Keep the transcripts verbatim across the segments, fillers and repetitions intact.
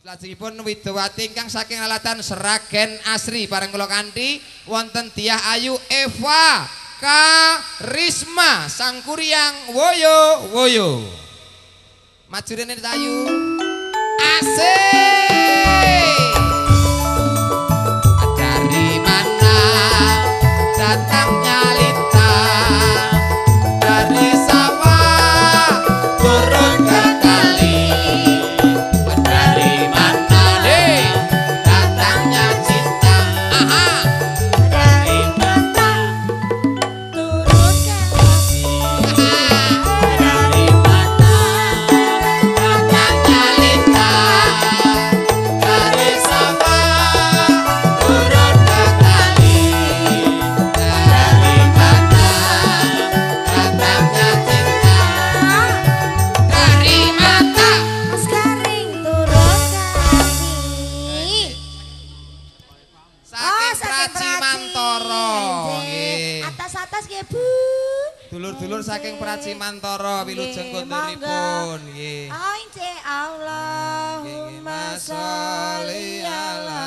Lajengipun Widowati ingkang saking alatan Seragen Asri bareng kula kanthi wonten Diah Ayu Eva Karisma Sangkuriang Woyo Woyo. Maju rene Ayu. Asik. Dari mana datangnya lintang dari sawah turun ke kali. Dari mana deh datangnya cinta. Aha. Dari mata turun ke hati. Dari mata Datangnya lintang dari sawah turun ke kali. Dari mana datangnya cinta. Dari mata. Mas garing turun ke hati. Saking Praji Mantoro. Nggih. Atas-atas nggih, Bu. Dulur-dulur saking Praji Mantoro wilujeng Nggih, konturipun nggih. Oh, ince Allahumma sholli ala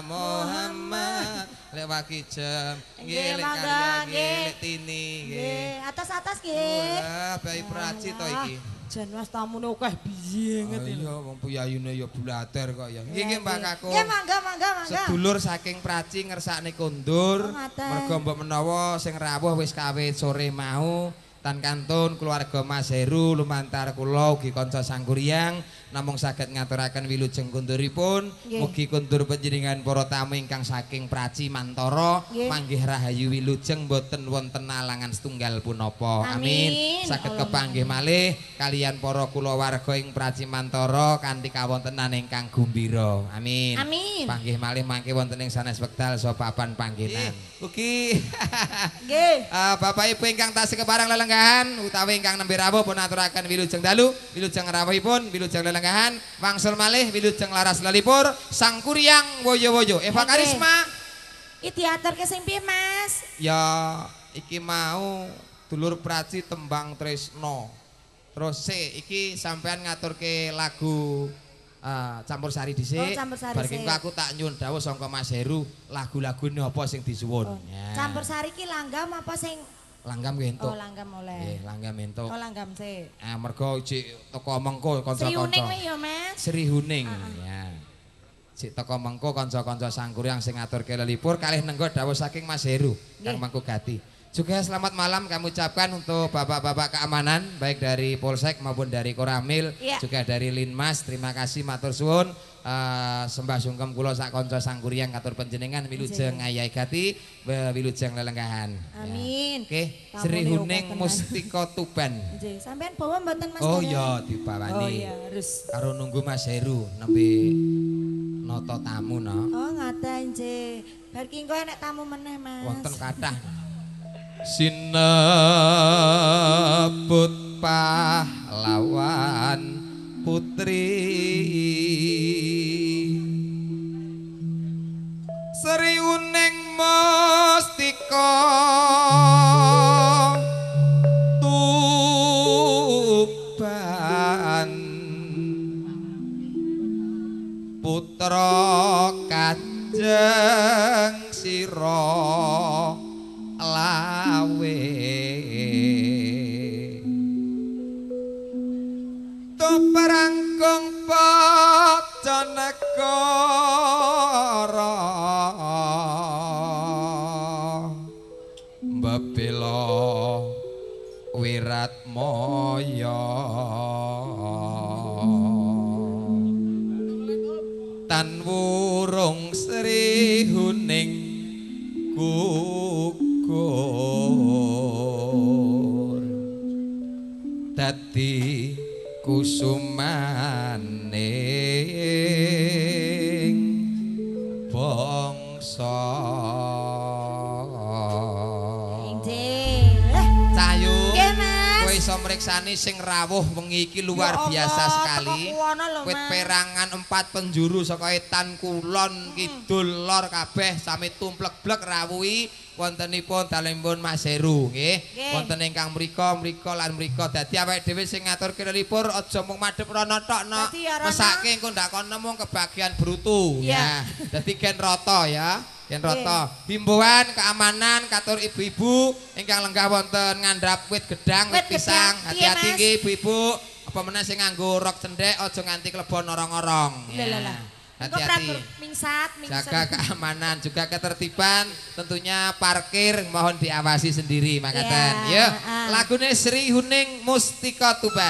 Muhammad lek waki jem nggih Nggih, lek mangga, karya nggih nggih. lek tini nggih. Nggih, atas-atas nggih. Wah, bayi Praji to iki. Jan Mas tamune akeh biye Oh iya wong puyayune ya bulater kok ya. Nggih nggih Mbak Kakung. Nggih, mangga, mangga, mangga. Sedulur saking Praji ngersakne kondur. Oh, ngaten. Mergo mbok menawa sing rawuh wis kawit sore mau tan kantun keluarga Mas Heru lumantar kula ugi kanca Sangkuriang namung saged ngaturaken wilujeng konduripun. Nggih. Mugi kondur panjenengan para tamu ingkang saking Praji Mantoro Nggih. manggih rahayu wilujeng boten wonten alangan setunggal punapa. Amin. Amin. Saged Allahumma kepanggih malih kalian para kulawarga ing Praji Mantoro kanthi kawontenan ingkang gumbira. Amin. Amin. Panggih malih mangke wonten ing sanes wekdal so papan panggenan. Ugi Nggih. eh, Bapak Ibu ingkang tasih keparang lelenggahan utawi ingkang nembe rawuh pun aturaken wilujeng dalu, wilujeng rawuhipun, wilujeng lelenggahan, wangsul malih wilujeng laras lelipur, Sangkuriang Woyo-woyo. Eva Oke. Karisma. Iki diaturke sing piye, Mas? Ya iki mau dulur Praji tembang Tresno. Terus se iki sampean ngaturke lagu uh, campur sari dhisik. Oh, Campursari Bar sik. engko aku tak nyuwun dawuh sangka Mas Heru lagu-lagune apa sing disuwun. Oh, Ya. Campur sari ki langgam apa sing Langgam nggih entuk. Oh, langgam oleh. Nggih, langgam entuk. Oh, langgam sik. Ah mergo cik teko mengko Sri Uning kanca-kanca. kuwi ya, Mas. Sri Huning. Ah, ah. Ya. Cik teko mengko kanca-kanca Sangkuriang sing ngaturke lelipur kalih nenggo dawuh saking Mas Heru Kang Nggih. Mangku Gati. Juga selamat malam kami ucapkan untuk bapak-bapak keamanan baik dari Polsek maupun dari Koramil, Iya. juga dari Linmas. Terima kasih matur suwun. Eh, sembah sungkem kula sak kanca Sangkuriang katur panjenengan wilujeng Ayai Gati, we- wilujeng lelenggahan. Ya. Amin. Oke, Tamune Sri Huning uga tenan. Mustika Tuban. Nggih, sampean bawa mboten Mas? Oh Dara? iya Oh dibawani. iya, harus. Karo nunggu Mas Heru nembe nata tamu no. Oh, ngaten, nggih. Bar ki engko enek tamu meneh, Mas. Wonten kathah. Sinebut pahlawan putri Sri Uning Mustika Tuban putra Kanjeng Sira lawe to perangkong Pacanegara mbebela Wiratmaya tan wurung Sri Huning gugur dadi kusumaning bangsa. Nggih. Lah, Cahayu nggih, Mas. kowe iso mriksa ngrangsani sing rawuh wengi iki luar Ya Allah, biasa sekali. teko kuwono lho, Wit Mas. perangan empat penjuru saka etan kulon kidul lor kabeh sami tumplek-blek rawuhi wontenipun dalembun Mas Heru nggih. Nggih. Wonten ingkang mrika mrika lan mrika. Dadi awake dhewe sing ngatur kelipur aja mung madhep rono tok no. Dadi ya, Rono. Mesake engko ndak kono mung kebagian brutu Iya. ya. Dadi gen rata ya. Yen rata himbauan keamanan katur ibu-ibu ingkang lenggah wonten ngandhap wit gedang wit Wit pisang gedang, piye, hati-hati Mas? nggih ibu-ibu apa meneh sing nganggo rok cendhek aja nganti klebon orong-orong Lah lah lah. Engko hati-hati prabu mingsat, mingsat. jaga keamanan juga ketertiban tentunya parkir mohon diawasi sendiri makaten Ya, ya ah. lagune Sri Huning Mustika Tuban.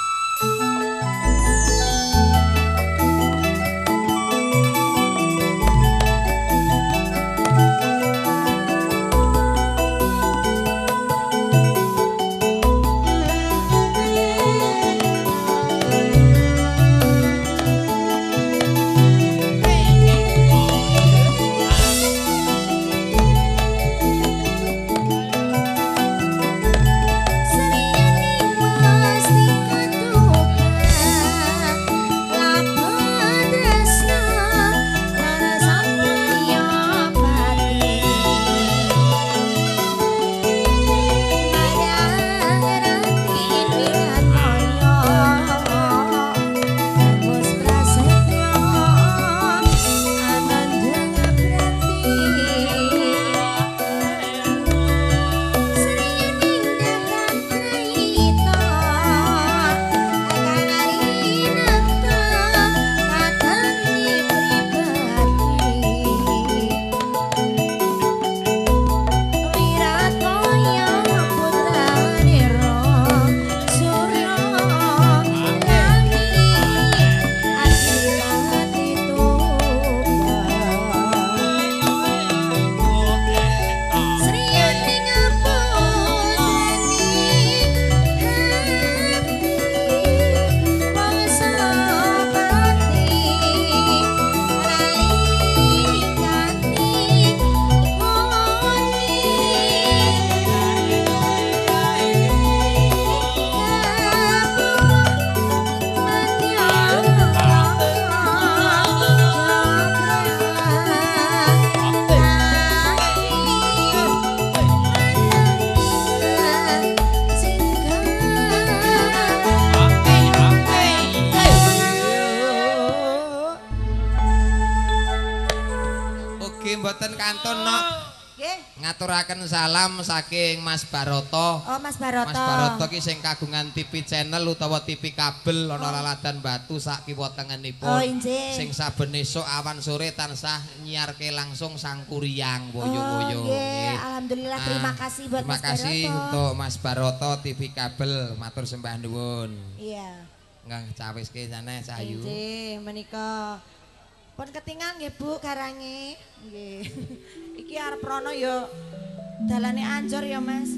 Mboten kantun no. Nggih. Ngaturaken salam saking Mas Baroto. Oh, Mas Baroto. Mas Baroto ki sing kagungan T V channel utawa T V kabel ana Oh. Laladan Batu sak kiwa tengenipun. Oh, injih. Sing saben esuk awan sore tansah nyiarke langsung Sangkuriang Woyo-woyo. Oh, nggih. Alhamdulillah terima Ah, kasih buat terima Mas kasih Baroto. untuk Mas Baroto T V kabel matur sembah nuwun. Iya. Nggih cawiske jane sayu. Injih, menika pun ketingal nggih Bu karange. Nggih. Iki arep rono ya dalane anjor ya Mas.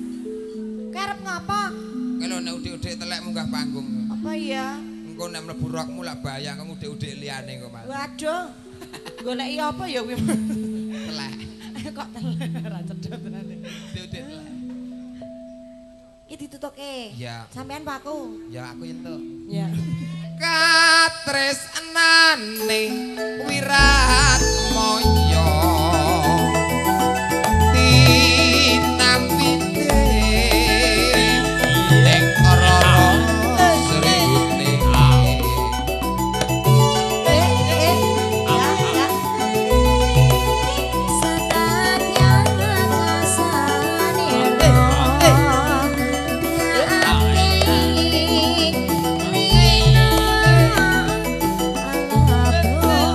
Karep ngapa? Kalau nek udik-udik telek munggah panggung. Apa ya? Engko nek mlebu rokmu lak bayang kamu udik-udik liyane kok Mas. Waduh. Goleki apa ya kuwi? Telek. Kok telek ra cedhak tenane. Udik-udik telek. Iki ditutuke. Iya. Sampean Pak aku. Ya aku entuk. Ya. Katresnane wirat moyo tinapite ning ora srine Eh, eh. Ya, ya. Setanyan ngasani roh.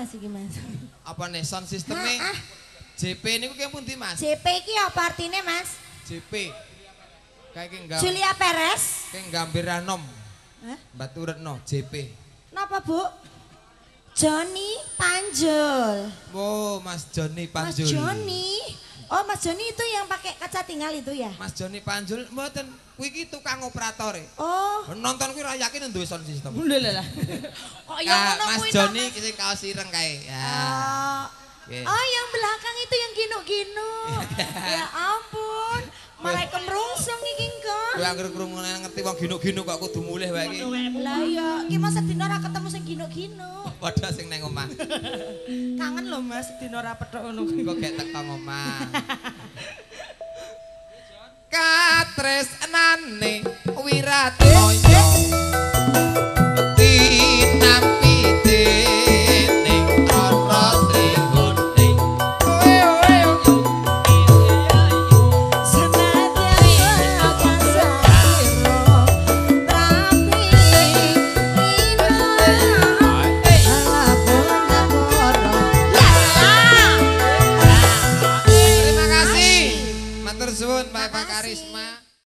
Mas iki Mas? Apa nih sound sistemnya? Nah, ah. J P ini kok pundi Mas? J P iki apa artinya Mas? J P. Kayak ki enggak. Julia Perez. Kayak gambir anom. Hah? Batu Retno J P. Napa Bu? Joni Panjul. Oh, Mas Joni Panjul. Mas Joni. Oh, Mas Joni itu yang pakai kaca tinggal itu ya? Mas Joni Panjul mboten kuwi iki tukang operator e. Oh. Nonton kuwi ra yakin duwe sound system. Lho lho lah. Kok ya Ah, ngono Mas kuwi Joni sing kaos ireng kae. Ya. Oh. Oke. Oh, yang belakang itu yang gino-gino. Ya ampun. Marai kemrungsung iki kok. Kowe anggere krungu ngerti wong gino-gino kok kudu mulih wae iki. Lah iya, iki masa dina ora ketemu sing gino-gino. Padha sing nang omah. Kangen lho Mas, dina ora petok ngono. Kok gek teko omah. Katresnane Wiratmaya tinampi dening Rara Srihunding. Terima kasih. Matur suwun Pak Karisma.